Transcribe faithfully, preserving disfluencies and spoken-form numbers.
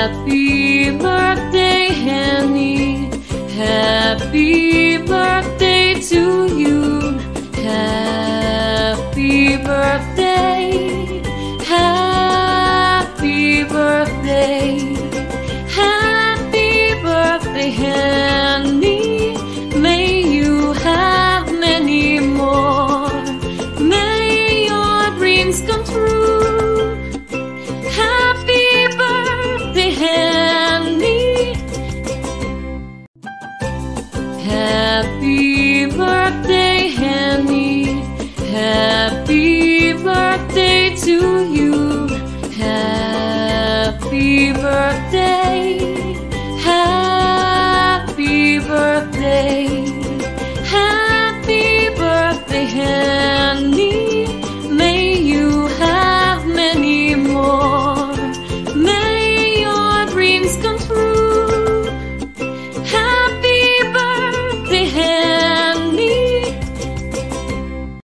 Happy birthday, Hani. Happy birthday to you. Happy birthday. Happy birthday. Happy birthday, Hani. May you have many more. May your dreams come true. Happy birthday, Hani. Happy birthday, Hani. Happy birthday to you. Happy birthday.